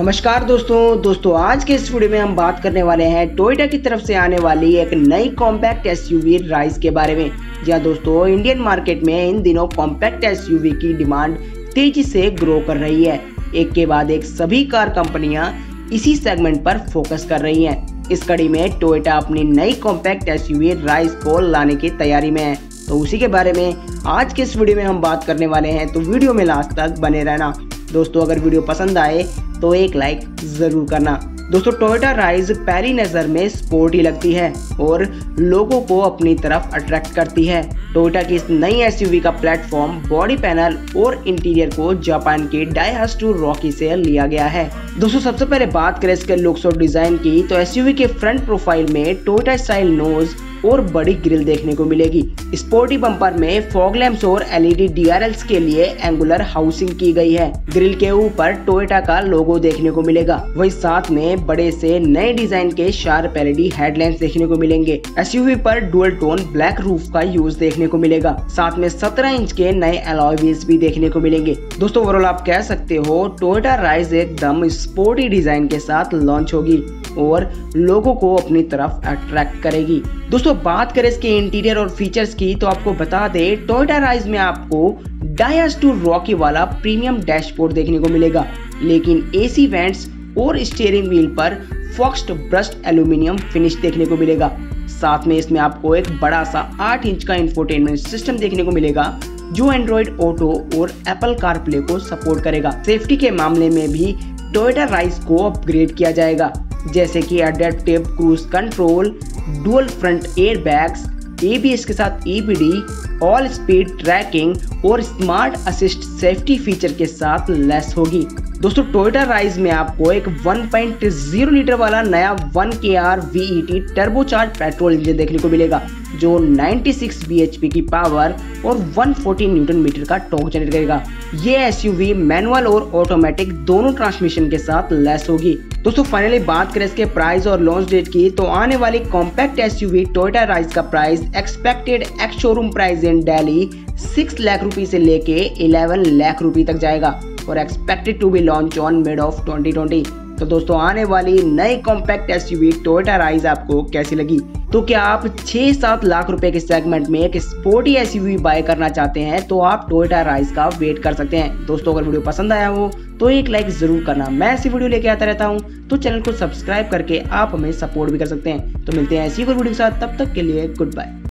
नमस्कार दोस्तों आज के इस वीडियो में हम बात करने वाले हैं टोयोटा की तरफ से आने वाली एक नई कॉम्पैक्ट एसयूवी राइज के बारे में। जी हाँ दोस्तों, इंडियन मार्केट में इन दिनों कॉम्पैक्ट एसयूवी की डिमांड तेजी से ग्रो कर रही है। एक के बाद एक सभी कार कंपनियां इसी सेगमेंट पर फोकस कर रही हैं। इस कड़ी में टोयोटा अपनी नई कॉम्पैक्ट एसयूवी राइज को लाने की तैयारी में है, तो उसी के बारे में आज के इस वीडियो में हम बात करने वाले हैं। तो वीडियो में लास्ट तक बने रहना। दोस्तों अगर वीडियो पसंद आए तो एक लाइक जरूर करना। दोस्तों टोयोटा राइज पहली नजर में स्पोर्टी लगती है और लोगों को अपनी तरफ अट्रैक्ट करती है। टोयोटा की इस नई एसयूवी का प्लेटफॉर्म, बॉडी पैनल और इंटीरियर को जापान के डाइहास्टू रॉकी से लिया गया है। दोस्तों सबसे पहले बात करें इसके लुक्स और डिजाइन की, तो एसयूवी के फ्रंट प्रोफाइल में टोयोटा स्टाइल नोज और बड़ी ग्रिल देखने को मिलेगी। स्पोर्टी बम्पर में फॉग लैंप्स और एलईडी डीआरएल्स के लिए एंगुलर हाउसिंग की गई है। ग्रिल के ऊपर टोयोटा का लोगो देखने को मिलेगा। वहीं साथ में बड़े से नए डिजाइन के शार्प एलईडी हेडलैम्प्स देखने को मिलेंगे। एसयूवी पर डुअल टोन ब्लैक रूफ का यूज देखने को मिलेगा। साथ में 17 इंच के नए अलॉय व्हील्स भी देखने को मिलेंगे। दोस्तों ओवरऑल आप कह सकते हो टोयोटा राइज एकदम स्पोर्टी डिजाइन के साथ लॉन्च होगी और लोगों को अपनी तरफ अट्रैक्ट करेगी। दोस्तों बात करें इसके इंटीरियर और फीचर्स की, तो आपको बता दे टोयोटा राइज में आपको डाइहास्टू रॉकी वाला प्रीमियम डैशबोर्ड देखने को मिलेगा, लेकिन एसी वेंट्स और स्टीयरिंग व्हील पर फॉक्स्ड ब्रश्ड एल्यूमिनियम फिनिश देखने को मिलेगा। साथ में इसमें आपको एक बड़ा सा 8 इंच का इंफोटेनमेंट सिस्टम देखने को मिलेगा जो एंड्रॉइड ऑटो और एप्पल कारप्ले को सपोर्ट करेगा। सेफ्टी के मामले में भी टोयोटा राइज को अपग्रेड किया जाएगा, जैसे कि adaptive cruise control, dual front air bags, ABS के साथ ईबीडी, ऑल स्पीड ट्रैकिंग और स्मार्ट असिस्ट सेफ्टी फीचर के साथ लेस होगी। दोस्तों टोयोटा राइज में आपको एक 1.0 लीटर वाला नया 1KR VET turbocharge petrol engine देखने को मिलेगा जो 96 bhp की पावर और 140 न्यूटन मीटर का टॉर्क जनरेट करेगा। ये एसयूवी मैनुअल और ऑटोमेटिक दोनों ट्रांसमिशन के साथ लेस होगी। दोस्तों फाइनली बात करें इसके प्राइस और लॉन्च डेट की, तो आने वाली कॉम्पैक्ट एसयूवी टोयोटा राइज का price expected ex showroom price in Delhi 6 lakh रुपए से लेके 11 लाख रुपए तक जाएगा और expected to be launch on mid of 2020। तो दोस्तों आने वाली नई कॉम्पैक्ट एसयूवी टोयोटा राइज आपको कैसी लगी? तो क्या आप 6-7 लाख रुपए के सेगमेंट में एक स्पोर्टी एसयूवी बाय करना चाहते हैं तो आप टोयोटा राइज का वेट कर सकते हैं। दोस्तों अगर वीडियो पसंद आया हो तो एक लाइक जरूर करना। मैं ऐसी वीडियो लेके आता रहता हूं, तो चैनल को सब्सक्राइब करके आप हमें सपोर्ट भी कर सकते हैं। तो मिलते हैं ऐसी कोई वीडियो के साथ, तब तक के लिए गुड बाय।